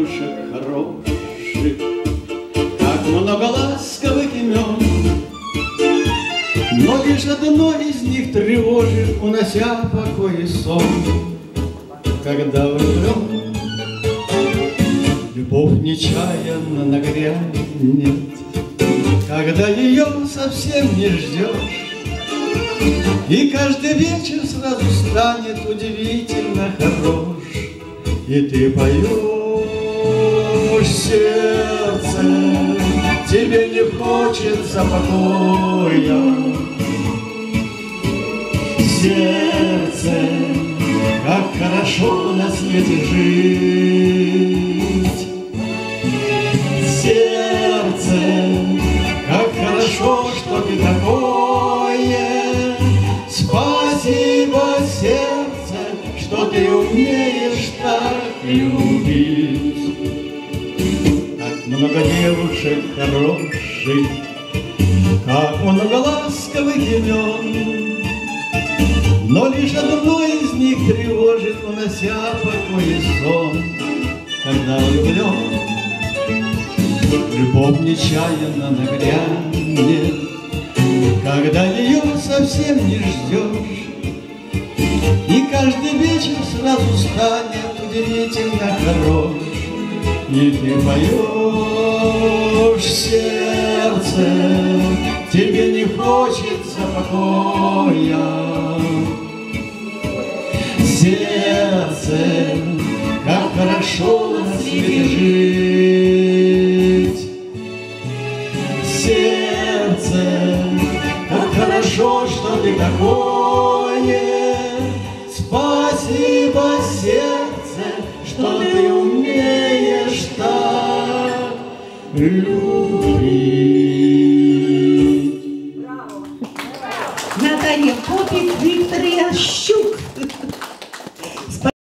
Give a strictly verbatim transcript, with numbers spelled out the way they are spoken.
девушек хороших, как много ласковых имен, но лишь одно из них тревожит, унося покой и сон. Когда влюблен, любовь нечаянно нагрянет, когда ее совсем не ждешь, и каждый вечер сразу станет удивительно хорош, и ты поешь, сердце, тебе не хочется покоя. Сердце, как хорошо на свете жить. Сердце, как хорошо, что ты такое. Спасибо, сердце, что ты умеешь так любить. Как много девушек хороших, как много ласковых имен, но лишь одно из них тревожит, унося покой и сон. Когда влюблен, любовь нечаянно нагрянет, когда ее совсем не ждешь, и каждый вечер сразу станет удивительно хорош, и ты поешь, сердце, тебе не хочется покоя. Сердце, как хорошо на свете жить. Сердце, как хорошо, что ты такое. Спасибо, сердце, что ты умеешь так любить. Наталья Попик, Виктор Ящук.